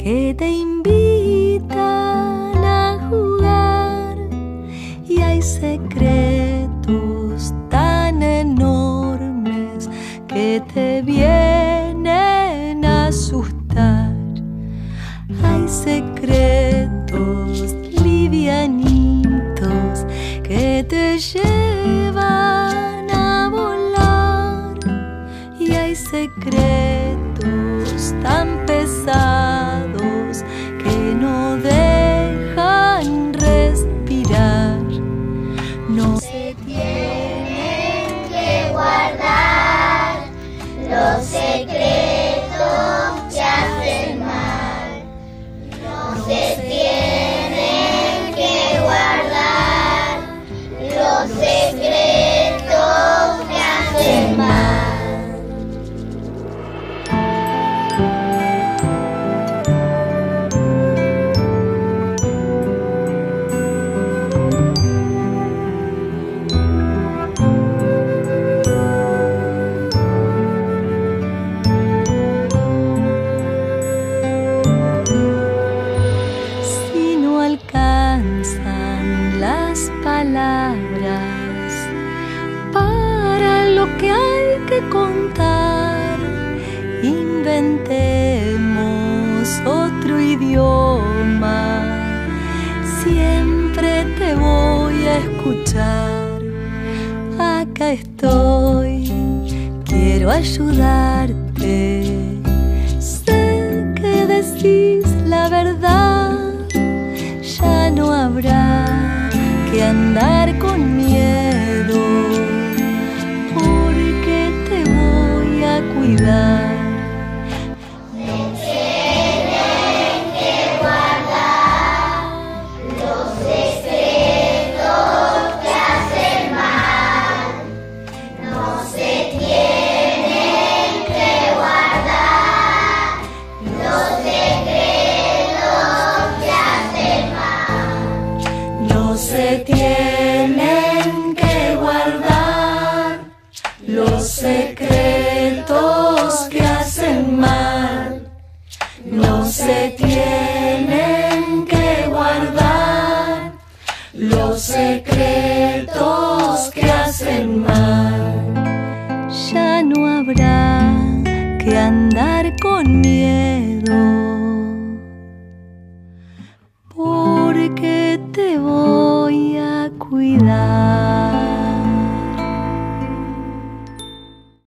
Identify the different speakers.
Speaker 1: que te invitan a jugar, y hay secretos tan enormes que te vienen a asustar. Hay secretos livianitos que te llevan a volar, y hay secretos tan pesados que no dejan respirar. No
Speaker 2: se tienen que guardar los secretos que hacen mal. No se tienen que guardar los secretos que hacen mal.
Speaker 1: Palabras para lo que hay que contar, inventemos otro idioma. Siempre te voy a escuchar. Acá estoy, quiero ayudarte. Sé que decís la verdad, ya no habrá que andar con miedo, porque te voy a cuidar.
Speaker 2: Se tienen que guardar los secretos que hacen mal. No se tienen que guardar los secretos que hacen mal.
Speaker 1: No se tienen que guardar los secretos que hacen mal. No se tienen que guardar los secretos que hacen mal. Ya no habrá que andar con miedo.